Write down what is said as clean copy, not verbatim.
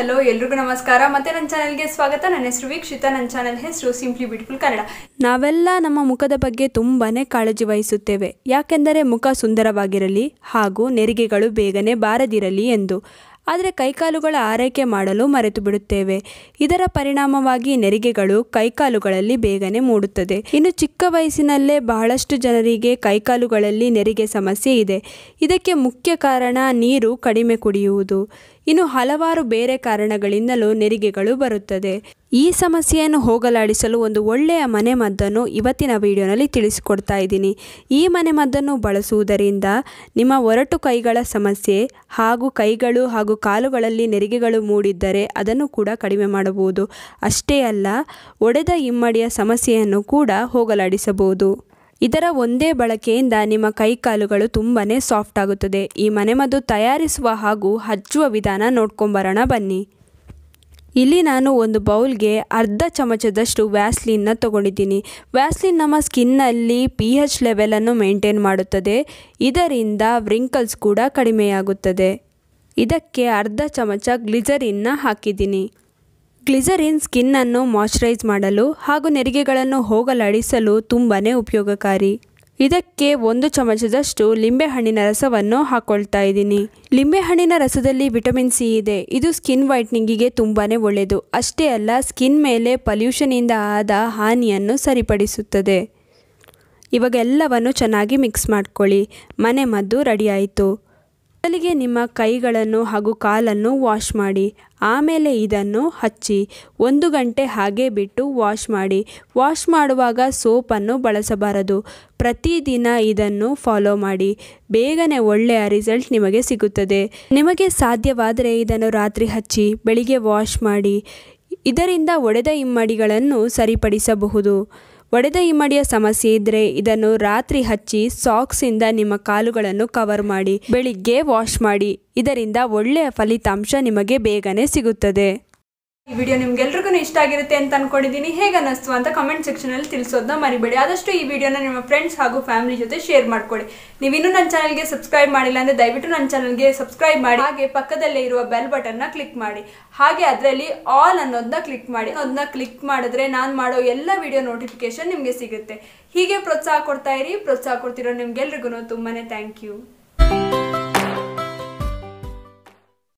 Hello ಎಲ್ಲರಿಗೂ ನಮಸ್ಕಾರ ಮತ್ತೆ ನನ್ನ ಚಾನೆಲ್ಗೆ ಸ್ವಾಗತ. ನನ್ನ ಹೆಸರು ವೀಕ್ಷಿತಾ. ನನ್ನ ಚಾನೆಲ್ ಹೆಸರು ಸಿಂಪ್ಲಿ ಬ್ಯೂಟಿಫುಲ್ ಕನ್ನಡ. ನಾವೆಲ್ಲ ನಮ್ಮ ಮುಖದ ಬಗ್ಗೆ ತುಂಬಾನೇ ಕಾಳಜಿ ವಹಿಸುತ್ತೇವೆ, ಯಾಕೆಂದರೆ ಮುಖ ಸುಂದರವಾಗಿರಲಿ ಹಾಗೂ ನೆರಿಗೆಗಳು ಬೇಗನೆ ಬಾರದಿರಲಿ ಎಂದು. ಆದರೆ ಕೈಕಾಲುಗಳ ಆರೈಕೆ ಮಾಡಲು ಮರೆತು ಬಿಡುತ್ತೇವೆ. ಇದರ ಪರಿಣಾಮವಾಗಿ ನೆರಿಗೆಗಳು ಕೈಕಾಲುಗಳಲ್ಲಿ ಬೇಗನೆ ಮೂಡುತ್ತದೆ. ಇನ್ನು ಚಿಕ್ಕ ವಯಸ್ಸಿನಲ್ಲೇ ಬಹಳಷ್ಟು ಜನರಿಗೆ ಕೈಕಾಲುಗಳಲ್ಲಿ ನೆರಿಗೆ ಸಮಸ್ಯೆ ಇದೆ. ಇದಕ್ಕೆ ಮುಖ್ಯ ಕಾರಣ ನೀರು ಕಡಿಮೆ ಕುಡಿಯುವುದು. ಇನ್ನು ಹಲವಾರು ಬೇರೆ ಕಾರಣಗಳಿಂದಲೂ ನೆರಿಗೆಗಳು ಬರುತ್ತದೆ. ಈ ಸಮಸ್ಯೆಯನ್ನು ಹೋಗಲಾಡಿಸಲು ಒಂದು ಒಳ್ಳೆಯ ಮನೆಮದ್ದನ್ನು ಇವತ್ತಿನ ವಿಡಿಯೋನಲ್ಲಿ ತಿಳಿಸಿಕೊಡ್ತಾ ಇದ್ದೀನಿ. ಈ ಮನೆಮದ್ದನ್ನು ಬಳಸುವುದರಿಂದ ನಿಮ್ಮ ಒರಟು ಕೈಗಳ ಸಮಸ್ಯೆ ಹಾಗೂ ಕೈಗಳು ಹಾಗೂ ಕಾಲುಗಳಲ್ಲಿ ನೆರಿಗೆಗಳು ಮೂಡಿದ್ದರೆ ಅದನ್ನು ಕೂಡ ಕಡಿಮೆ ಮಾಡಬಹುದು. ಅಷ್ಟೇ ಅಲ್ಲ, ಒಡೆದ ಇಮ್ಮಡಿಯ ಸಮಸ್ಯೆಯನ್ನು ಕೂಡ ಹೋಗಲಾಡಿಸಬಹುದು. ಇದರ ಒಂದೇ ಬಳಕೆಯಿಂದ ನಿಮ್ಮ ಕೈಕಾಲುಗಳು ತುಂಬಾ ಸಾಫ್ಟ್ ಆಗುತ್ತದೆ. ಈ ಮನೆಮದ್ದು ತಯಾರಿಸುವ ಹಾಗೂ ಹಚ್ಚುವ ವಿಧಾನ ನೋಡ್ಕೊಂಬರೋಣ ಬನ್ನಿ. ಇಲ್ಲಿ ನಾನು ಒಂದು ಬೌಲ್ಗೆ ಅರ್ಧ ಚಮಚದಷ್ಟು ವ್ಯಾಸ್ಲಿನ್ನ ತಗೊಂಡಿದ್ದೀನಿ. ವ್ಯಾಸ್ಲಿನ್ ನಮ್ಮ ಸ್ಕಿನ್ನಲ್ಲಿ pH ಲೆವೆಲನ್ನು ಮೇಂಟೈನ್ ಮಾಡುತ್ತದೆ. ಇದರಿಂದ ವ್ರಿಂಕಲ್ಸ್ ಕೂಡ ಕಡಿಮೆಯಾಗುತ್ತದೆ. ಇದಕ್ಕೆ ಅರ್ಧ ಚಮಚ ಗ್ಲಿಸರಿನ್ನ ಹಾಕಿದ್ದೀನಿ. ಗ್ಲಿಸರಿನ್ ಸ್ಕಿನ್ನನ್ನು ಮಾಯ್ಶ್ಚರೈಸ್ ಮಾಡಲು ಹಾಗೂ ನೆರಿಗೆಗಳನ್ನು ಹೋಗಲಾಡಿಸಲು ತುಂಬಾ ಉಪಯೋಗಕಾರಿ. ಇದಕ್ಕೆ 1 ಚಮಚದಷ್ಟು ಲಿಂಬೆಹಣ್ಣಿನ ರಸವನ್ನು ಹಾಕ್ಕೊಳ್ತಾ ಇದ್ದೀನಿ. ಲಿಂಬೆಹಣ್ಣಿನ ರಸದಲ್ಲಿ ವಿಟಮಿನ್ ಸಿ ಇದೆ. ಇದು ಸ್ಕಿನ್ ವೈಟ್ನಿಂಗಿಗೆ ತುಂಬಾ ಒಳ್ಳೆಯದು. ಅಷ್ಟೇ ಅಲ್ಲ, ಸ್ಕಿನ್ ಮೇಲೆ ಪಲ್ಯೂಷನಿಂದ ಆದ ಹಾನಿಯನ್ನು ಸರಿಪಡಿಸುತ್ತದೆ. ಇವಾಗ ಎಲ್ಲವನ್ನು ಚೆನ್ನಾಗಿ ಮಿಕ್ಸ್ ಮಾಡ್ಕೊಳ್ಳಿ. ಮನೆಮದ್ದು ರೆಡಿ ಆಯಿತು. ಮೊದಲಿಗೆ ನಿಮ್ಮ ಕೈಗಳನ್ನು ಹಾಗೂ ಕಾಲನ್ನು ವಾಶ್ ಮಾಡಿ. ಆಮೇಲೆ ಇದನ್ನು ಹಚ್ಚಿ 1 ಗಂಟೆ ಹಾಗೆ ಬಿಟ್ಟು ವಾಶ್ ಮಾಡಿ. ವಾಶ್ ಮಾಡುವಾಗ ಸೋಪನ್ನು ಬಳಸಬಾರದು. ಪ್ರತಿದಿನ ಇದನ್ನು ಫಾಲೋ ಮಾಡಿ. ಬೇಗನೆ ಒಳ್ಳೆಯ ರಿಸಲ್ಟ್ ನಿಮಗೆ ಸಿಗುತ್ತದೆ. ನಿಮಗೆ ಸಾಧ್ಯವಾದರೆ ಇದನ್ನು ರಾತ್ರಿ ಹಚ್ಚಿ ಬೆಳಿಗ್ಗೆ ವಾಶ್ ಮಾಡಿ. ಇದರಿಂದ ಒಡೆದ ಇಮ್ಮಡಿಗಳನ್ನು ಸರಿಪಡಿಸಬಹುದು. ಒಡೆದ ಇಮ್ಮಡಿಯ ಸಮಸ್ಯೆ ಇದ್ದರೆ ಇದನ್ನು ರಾತ್ರಿ ಹಚ್ಚಿ ಸಾಕ್ಸಿಂದ ನಿಮ್ಮ ಕಾಲುಗಳನ್ನು ಕವರ್ ಮಾಡಿ ಬೆಳಿಗ್ಗೆ ವಾಶ್ ಮಾಡಿ. ಇದರಿಂದ ಒಳ್ಳೆಯ ಫಲಿತಾಂಶ ನಿಮಗೆ ಬೇಗನೆ ಸಿಗುತ್ತದೆ. ಈ ವಿಡಿಯೋ ನಿಮ್ಗೆಲ್ರಿಗೂ ಇಷ್ಟ ಆಗಿರುತ್ತೆ ಅಂತ ಅನ್ಕೊಂಡಿದ್ದೀನಿ. ಹೇಗೆ ಅನ್ನಿಸ್ತು ಅಂತ ಕಮೆಂಟ್ ಸೆಕ್ಷನಲ್ಲಿ ತಿಳಿಸೋದನ್ನ ಮರಿಬೇಡಿ. ಆದಷ್ಟು ಈ ವಿಡಿಯೋನ ನಿಮ್ಮ ಫ್ರೆಂಡ್ಸ್ ಹಾಗೂ ಫ್ಯಾಮಿಲಿ ಜೊತೆ ಶೇರ್ ಮಾಡ್ಕೊಳ್ಳಿ. ನೀವಿನ್ನೂ ನನ್ನ ಚಾನಲ್ಗೆ ಸಬ್ಸ್ಕ್ರೈಬ್ ಮಾಡಿಲ್ಲ ಅಂದರೆ ದಯವಿಟ್ಟು ನನ್ನ ಚಾನಲ್ಗೆ ಸಬ್ಸ್ಕ್ರೈಬ್ ಮಾಡಿ. ಹಾಗೆ ಪಕ್ಕದಲ್ಲೇ ಇರುವ ಬೆಲ್ ಬಟನ್ನ ಕ್ಲಿಕ್ ಮಾಡಿ. ಹಾಗೆ ಅದರಲ್ಲಿ ಆಲ್ ಅನ್ನೋದನ್ನ ಕ್ಲಿಕ್ ಮಾಡಿ. ಅದನ್ನ ಕ್ಲಿಕ್ ಮಾಡಿದ್ರೆ ನಾನು ಮಾಡೋ ಎಲ್ಲ ವಿಡಿಯೋ ನೋಟಿಫಿಕೇಶನ್ ನಿಮಗೆ ಸಿಗುತ್ತೆ. ಹೀಗೆ ಪ್ರೋತ್ಸಾಹ ಕೊಡ್ತಾ ಇರಿ. ಪ್ರೋತ್ಸಾಹ ಕೊಡ್ತಿರೋ ನಿಮ್ಗೆಲ್ರಿಗೂ ತುಂಬಾನೇ ಥ್ಯಾಂಕ್ ಯು.